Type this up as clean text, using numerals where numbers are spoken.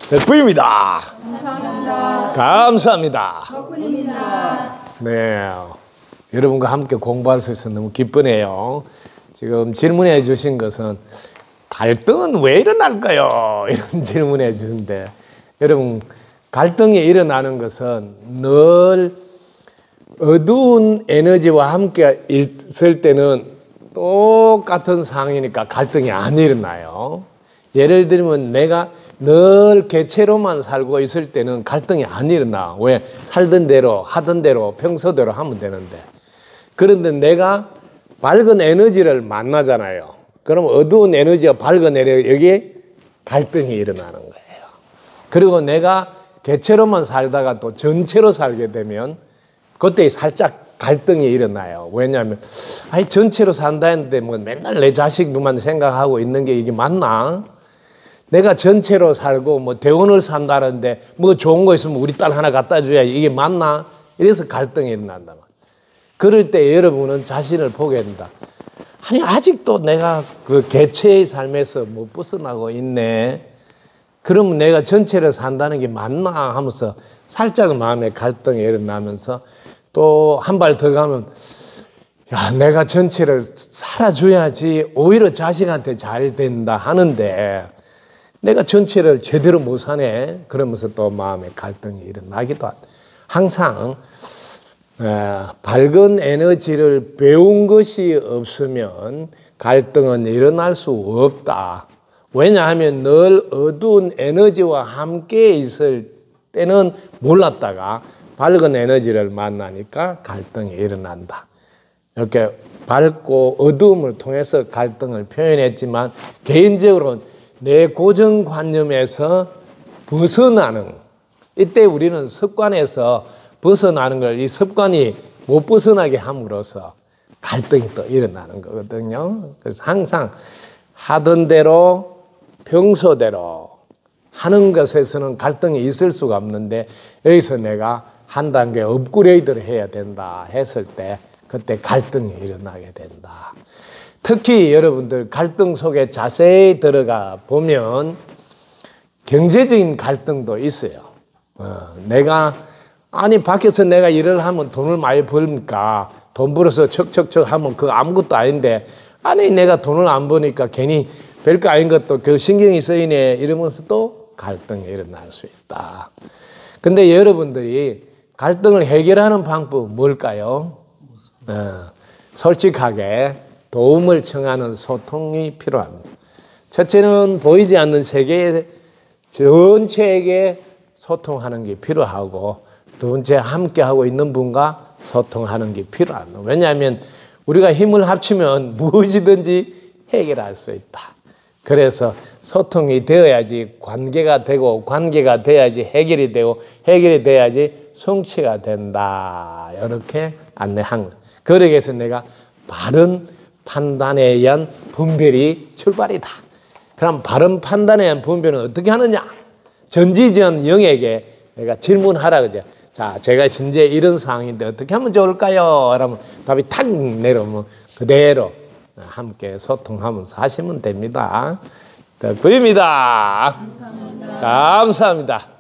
덕분입니다. 감사합니다. 감사합니다. 덕분입니다. 네, 여러분과 함께 공부할 수 있어서 너무 기쁘네요. 지금 질문해 주신 것은 갈등은 왜 일어날까요? 이런 질문해 주신데, 여러분, 갈등이 일어나는 것은 늘 어두운 에너지와 함께 있을 때는 똑같은 상황이니까 갈등이 안 일어나요. 예를 들면 내가 늘 개체로만 살고 있을 때는 갈등이 안 일어나. 왜? 살던 대로 하던 대로 평소대로 하면 되는데, 그런데 내가 밝은 에너지를 만나잖아요. 그럼 어두운 에너지와 밝은 에너지, 여기에 갈등이 일어나는 거예요. 그리고 내가 개체로만 살다가 또 전체로 살게 되면 그때 살짝 갈등이 일어나요. 왜냐하면 아니 전체로 산다 했는데 뭐 맨날 내 자식만 생각하고 있는 게 이게 맞나? 내가 전체로 살고 뭐 대원을 산다는데 뭐 좋은 거 있으면 우리 딸 하나 갖다 줘야 이게 맞나? 이래서 갈등이 일어난다. 그럴 때 여러분은 자신을 보게 된다. 아니 아직도 내가 그 개체의 삶에서 못 벗어나고 있네. 그러면 내가 전체를 산다는 게 맞나 하면서 살짝 마음에 갈등이 일어나면서 또 한 발 더 가면 야 내가 전체를 살아줘야지 오히려 자식한테 잘 된다 하는데 내가 전체를 제대로 못 사네. 그러면서 또 마음에 갈등이 일어나기도 한다. 항상 밝은 에너지를 배운 것이 없으면 갈등은 일어날 수 없다. 왜냐하면 늘 어두운 에너지와 함께 있을 때는 몰랐다가 밝은 에너지를 만나니까 갈등이 일어난다. 이렇게 밝고 어두움을 통해서 갈등을 표현했지만 개인적으로는 내 고정관념에서 벗어나는, 이때 우리는 습관에서 벗어나는 걸 이 습관이 못 벗어나게 함으로써 갈등이 또 일어나는 거거든요. 그래서 항상 하던 대로 평소대로 하는 것에서는 갈등이 있을 수가 없는데 여기서 내가 한 단계 업그레이드를 해야 된다 했을 때 그때 갈등이 일어나게 된다. 특히 여러분들 갈등 속에 자세히 들어가 보면 경제적인 갈등도 있어요. 내가 아니 밖에서 내가 일을 하면 돈을 많이 벌니까 돈 벌어서 척척척 하면 그거 아무것도 아닌데 아니 내가 돈을 안 버니까 괜히 별거 아닌 것도 그 신경이 쓰이네 이러면서 또 갈등이 일어날 수 있다. 근데 여러분들이 갈등을 해결하는 방법은 뭘까요? 솔직하게 도움을 청하는 소통이 필요합니다. 첫째는 보이지 않는 세계 전체에게 소통하는 게 필요하고 두 번째 함께하고 있는 분과 소통하는 게 필요합니다. 왜냐하면 우리가 힘을 합치면 무엇이든지 해결할 수 있다. 그래서 소통이 되어야지 관계가 되고 관계가 돼야지 해결이 되고 해결이 돼야지 성취가 된다. 이렇게 안내한 거예요. 그러기 위해서 내가 바른 판단에 의한 분별이 출발이다. 그럼 바른 판단에 의한 분별은 어떻게 하느냐? 전지전 영에게 내가 질문하라 그러죠. 자, 제가 현재 이런 상황인데 어떻게 하면 좋을까요? 그러면 답이 탁 내려오면 그대로 함께 소통하면서 하시면 됩니다. 덕분입니다. 감사합니다. 감사합니다.